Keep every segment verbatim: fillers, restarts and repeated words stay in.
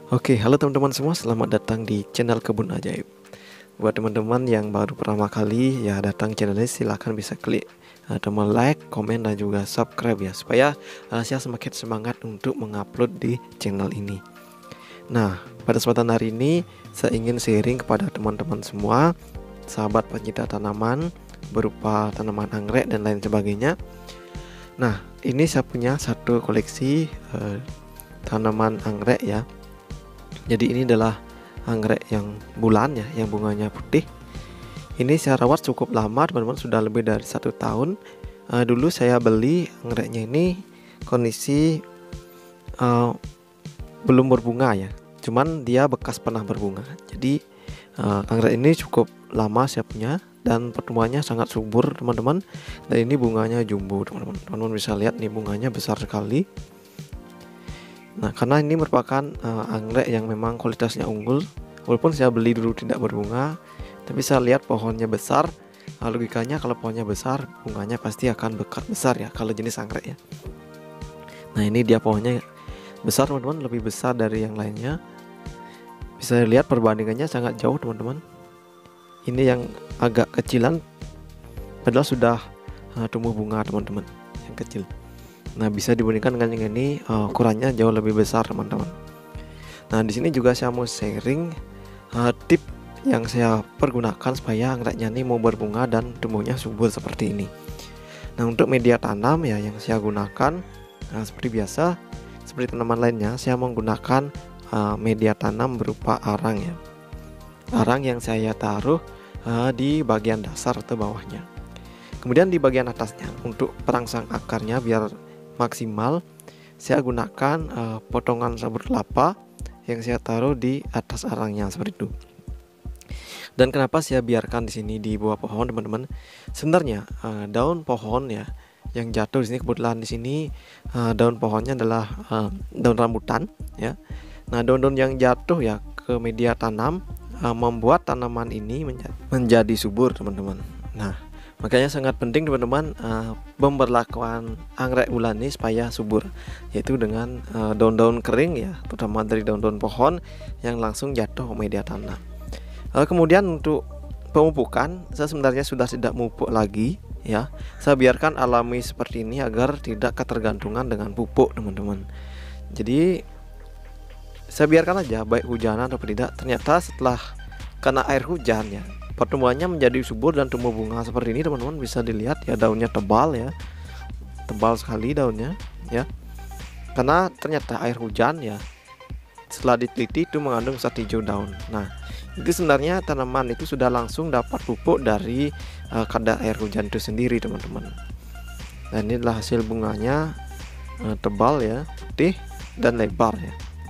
Oke, halo teman-teman semua, selamat datang di channel Kebun Ajaib. Buat teman-teman yang baru pertama kali ya datang channel ini, silahkan bisa klik uh, tombol like, komen, dan juga subscribe ya, supaya uh, saya semakin semangat untuk mengupload di channel ini. Nah, pada kesempatan hari ini saya ingin sharing kepada teman-teman semua, sahabat pencinta tanaman, berupa tanaman anggrek dan lain sebagainya. Nah, ini saya punya satu koleksi uh, tanaman anggrek ya. Jadi ini adalah anggrek yang bulan ya, yang bunganya putih. Ini saya rawat cukup lama teman-teman, sudah lebih dari satu tahun. uh, Dulu saya beli anggreknya ini kondisi uh, belum berbunga ya, cuman dia bekas pernah berbunga. Jadi uh, anggrek ini cukup lama saya punya, dan pertumbuhannya sangat subur teman-teman. Dan ini bunganya jumbo teman-teman. Teman-teman bisa lihat nih, bunganya besar sekali. Nah, karena ini merupakan uh, anggrek yang memang kualitasnya unggul, walaupun saya beli dulu tidak berbunga, tapi saya lihat pohonnya besar. uh, Logikanya kalau pohonnya besar, bunganya pasti akan bekat besar ya, kalau jenis anggrek ya. Nah, ini dia pohonnya besar teman-teman, lebih besar dari yang lainnya. Bisa lihat perbandingannya sangat jauh teman-teman. Ini yang agak kecilan, padahal sudah uh, tumbuh bunga teman-teman, yang kecil. Nah, bisa dibandingkan dengan yang ini, uh, ukurannya jauh lebih besar teman-teman. Nah, di sini juga saya mau sharing uh, tip yang saya pergunakan supaya anggreknya ini mau berbunga dan tumbuhnya subur seperti ini. Nah, untuk media tanam ya yang saya gunakan, nah, seperti biasa, seperti tanaman lainnya, saya menggunakan uh, media tanam berupa arang ya. Arang yang saya taruh uh, di bagian dasar atau bawahnya. Kemudian di bagian atasnya, untuk perangsang akarnya biar maksimal, saya gunakan uh, potongan sabut kelapa yang saya taruh di atas arangnya seperti itu. Dan kenapa saya biarkan di sini di bawah pohon teman-teman? Sebenarnya uh, daun pohon ya yang jatuh di sini, kebetulan di sini uh, daun pohonnya adalah uh, daun rambutan ya. Nah, daun-daun yang jatuh ya ke media tanam uh, membuat tanaman ini menjadi, menjadi subur teman-teman. Nah, makanya sangat penting teman-teman uh, pemberlakuan anggrek bulan ini supaya subur, yaitu dengan uh, daun-daun kering ya, terutama dari daun-daun pohon yang langsung jatuh ke media tanam. uh, Kemudian untuk pemupukan, saya sebenarnya sudah tidak memupuk lagi ya. Saya biarkan alami seperti ini agar tidak ketergantungan dengan pupuk teman-teman. Jadi saya biarkan aja baik hujan atau tidak. Ternyata setelah kena air hujan ya, pertumbuhannya menjadi subur dan tumbuh bunga seperti ini teman-teman. Bisa dilihat ya, daunnya tebal ya, tebal sekali daunnya ya, karena ternyata air hujan ya, setelah diteliti itu mengandung zat hijau daun. Nah, itu sebenarnya tanaman itu sudah langsung dapat pupuk dari uh, kadar air hujan itu sendiri teman-teman. Dan ini adalah hasil bunganya, uh, tebal ya, putih dan lebar ya.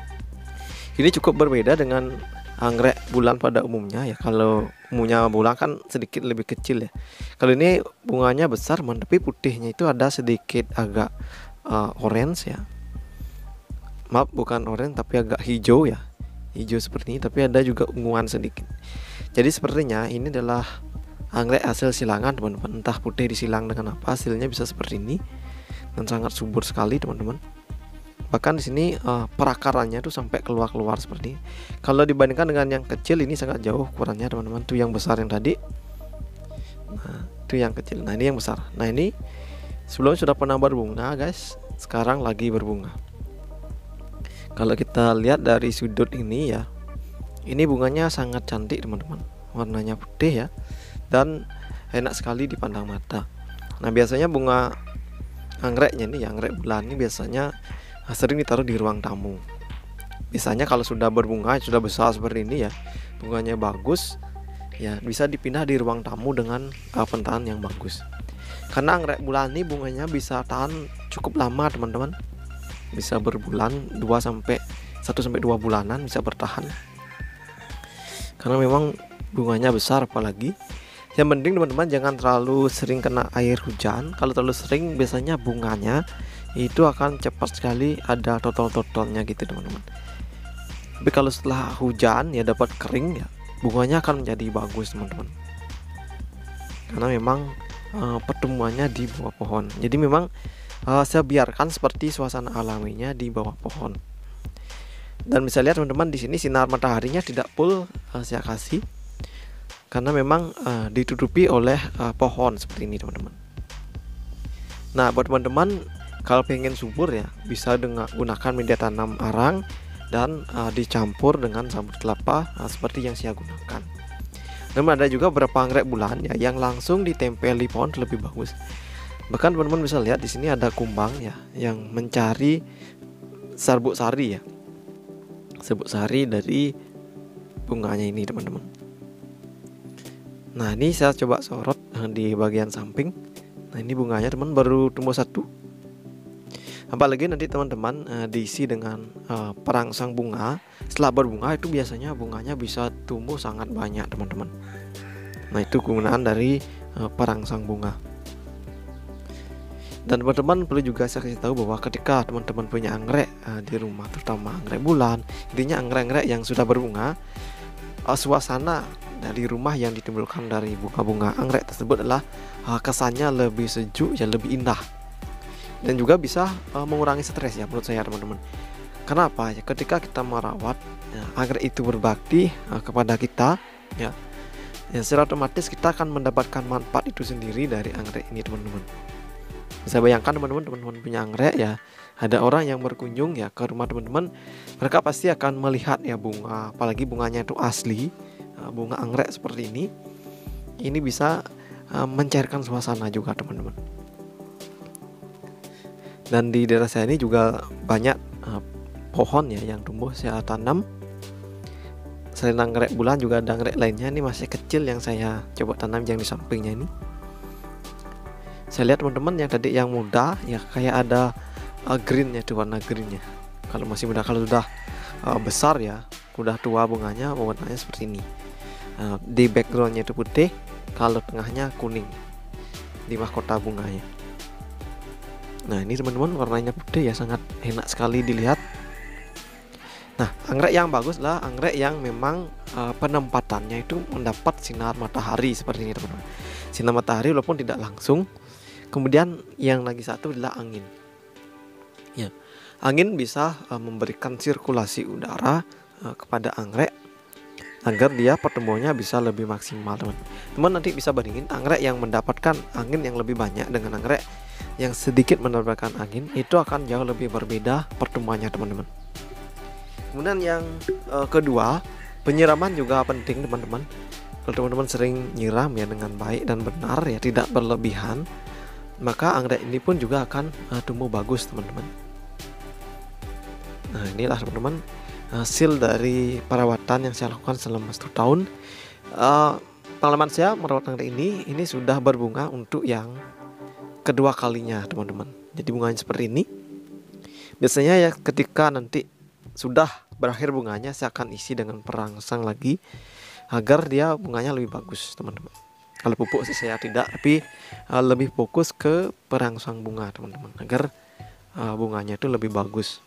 Ini cukup berbeda dengan anggrek bulan pada umumnya ya. Kalau umumnya bulan kan sedikit lebih kecil ya. Kalau ini bunganya besar, tapi putihnya itu ada sedikit agak uh, orange ya. Maaf, bukan orange tapi agak hijau ya. Hijau seperti ini, tapi ada juga unguan sedikit. Jadi sepertinya ini adalah anggrek hasil silangan teman-teman. Entah putih disilang dengan apa, hasilnya bisa seperti ini dan sangat subur sekali teman-teman. Bahkan di sini uh, perakarannya tuh sampai keluar-keluar seperti ini. Kalau dibandingkan dengan yang kecil, ini sangat jauh ukurannya teman-teman. Tuh yang besar yang tadi. Nah, itu yang kecil. Nah, ini yang besar. Nah, ini sebelumnya sudah pernah berbunga, guys. Sekarang lagi berbunga. Kalau kita lihat dari sudut ini ya, ini bunganya sangat cantik teman-teman. Warnanya putih ya, dan enak sekali dipandang mata. Nah, biasanya bunga anggreknya nih, anggrek bulan ini biasanya sering ditaruh di ruang tamu. Biasanya kalau sudah berbunga, sudah besar seperti ini ya, bunganya bagus ya, bisa dipindah di ruang tamu dengan uh, pentahan yang bagus. Karena anggrek bulan ini bunganya bisa tahan cukup lama teman-teman, bisa berbulan, dua sampai satu sampai dua bulanan bisa bertahan. Karena memang bunganya besar. Apalagi yang penting teman-teman jangan terlalu sering kena air hujan. Kalau terlalu sering biasanya bunganya itu akan cepat sekali ada totol-totolnya gitu teman-teman. Tapi kalau setelah hujan ya dapat kering ya, bunganya akan menjadi bagus teman-teman. Karena memang uh, pertumbuhannya di bawah pohon. Jadi memang uh, saya biarkan seperti suasana alaminya di bawah pohon. Dan bisa lihat teman-teman di sini sinar mataharinya tidak full uh, saya kasih, karena memang uh, ditutupi oleh uh, pohon seperti ini teman-teman. Nah buat teman-teman kalau pengen subur ya, bisa dengan gunakan media tanam arang dan uh, dicampur dengan sabut kelapa uh, seperti yang saya gunakan. Namun ada juga beberapa anggrek bulan ya yang langsung ditempel di pohon lebih bagus. Bahkan teman-teman bisa lihat di sini ada kumbang ya yang mencari serbuk sari ya, serbuk sari dari bunganya ini teman-teman. Nah ini saya coba sorot di bagian samping. Nah ini bunganya teman baru tumbuh satu. Apalagi nanti teman-teman uh, diisi dengan uh, perangsang bunga. Setelah berbunga itu biasanya bunganya bisa tumbuh sangat banyak teman-teman. Nah itu kegunaan dari uh, perangsang bunga. Dan teman-teman perlu juga saya kasih tahu bahwa ketika teman-teman punya anggrek uh, di rumah, terutama anggrek bulan, intinya anggrek-anggrek yang sudah berbunga, uh, suasana dari rumah yang ditimbulkan dari bunga-bunga anggrek tersebut adalah uh, kesannya lebih sejuk ya, lebih indah. Dan juga bisa uh, mengurangi stres ya menurut saya teman-teman. Kenapa ya? Ketika kita merawat ya, anggrek itu berbakti uh, kepada kita ya, ya secara otomatis kita akan mendapatkan manfaat itu sendiri dari anggrek ini teman-teman. Bisa bayangkan teman-teman, teman-teman punya anggrek ya, ada orang yang berkunjung ya ke rumah teman-teman, mereka pasti akan melihat ya bunga, apalagi bunganya itu asli, uh, bunga anggrek seperti ini. Ini bisa uh, mencairkan suasana juga teman-teman. Dan di daerah saya ini juga banyak uh, pohon ya yang tumbuh saya tanam. Selain anggrek bulan juga ada anggrek lainnya, ini masih kecil yang saya coba tanam yang di sampingnya ini. Saya lihat teman-teman yang tadi yang muda ya kayak ada uh, greennya tuh, warna greennya. Kalau masih muda, kalau sudah uh, besar ya, udah tua bunganya warnanya seperti ini. Uh, di backgroundnya itu putih, kalau tengahnya kuning di mahkota bunganya. Nah ini teman-teman warnanya putih ya, sangat enak sekali dilihat. Nah anggrek yang bagus lah anggrek yang memang uh, penempatannya itu mendapat sinar matahari seperti ini teman-teman. Sinar matahari walaupun tidak langsung. Kemudian yang lagi satu adalah angin. Ya, angin bisa uh, memberikan sirkulasi udara uh, kepada anggrek agar dia pertumbuhannya bisa lebih maksimal teman. Teman nanti bisa bandingin anggrek yang mendapatkan angin yang lebih banyak dengan anggrek yang sedikit mendapatkan angin, itu akan jauh lebih berbeda pertumbuhannya teman-teman. Kemudian yang uh, kedua, penyiraman juga penting teman-teman. Kalau teman-teman sering nyiram ya dengan baik dan benar ya, tidak berlebihan, maka anggrek ini pun juga akan uh, tumbuh bagus teman-teman. Nah inilah teman-teman hasil dari perawatan yang saya lakukan selama satu tahun. uh, Pengalaman saya merawat anggrek ini, ini sudah berbunga untuk yang kedua kalinya teman-teman. Jadi bunganya seperti ini. Biasanya ya ketika nanti sudah berakhir bunganya, saya akan isi dengan perangsang lagi agar dia bunganya lebih bagus teman-teman. Kalau pupuk sih saya tidak, tapi uh, lebih fokus ke perangsang bunga teman-teman, agar uh, bunganya itu lebih bagus.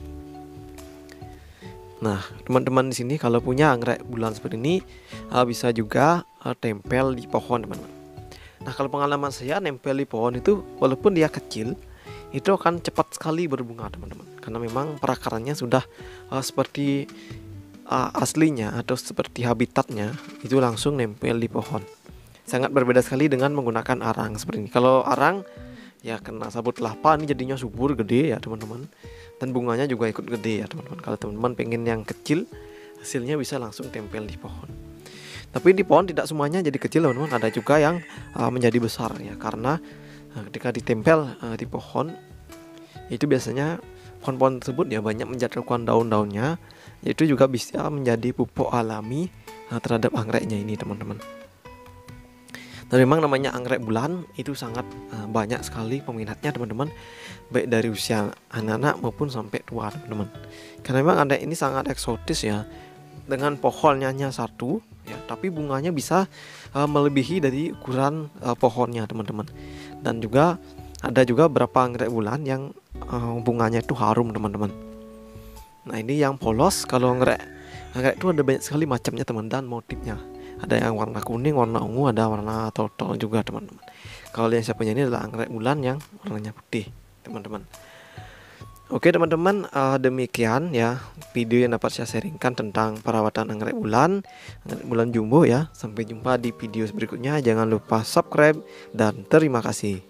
Nah teman-teman di sini kalau punya anggrek bulan seperti ini, uh, bisa juga uh, tempel di pohon teman-teman. Nah kalau pengalaman saya nempel di pohon itu, walaupun dia kecil, itu akan cepat sekali berbunga teman-teman, karena memang perakarannya sudah uh, seperti uh, aslinya atau seperti habitatnya, itu langsung nempel di pohon. Sangat berbeda sekali dengan menggunakan arang seperti ini. Kalau arang ya kena sabut kelapa, ini jadinya subur gede ya teman-teman, dan bunganya juga ikut gede ya teman-teman. Kalau teman-teman pengen yang kecil, hasilnya bisa langsung tempel di pohon. Tapi di pohon tidak semuanya jadi kecil teman-teman, ada juga yang uh, menjadi besar ya, karena uh, ketika ditempel uh, di pohon itu biasanya pohon-pohon tersebut ya banyak menjatuhkan daun-daunnya, itu juga bisa menjadi pupuk alami uh, terhadap anggreknya ini teman-teman. Dan memang namanya anggrek bulan itu sangat uh, banyak sekali peminatnya teman-teman, baik dari usia anak-anak maupun sampai tua teman-teman. Karena memang anggrek ini sangat eksotis ya, dengan pohonnya hanya satu ya, tapi bunganya bisa uh, melebihi dari ukuran uh, pohonnya teman-teman. Dan juga ada juga beberapa anggrek bulan yang uh, bunganya itu harum teman-teman. Nah ini yang polos. Kalau anggrek anggrek itu ada banyak sekali macamnya teman, dan motifnya. Ada yang warna kuning, warna ungu, ada warna total juga teman-teman. Kalau yang saya punya ini adalah anggrek bulan yang warnanya putih teman-teman. Oke teman-teman, uh, demikian ya video yang dapat saya sharingkan tentang perawatan anggrek bulan, anggrek bulan jumbo ya. Sampai jumpa di video berikutnya. Jangan lupa subscribe dan terima kasih.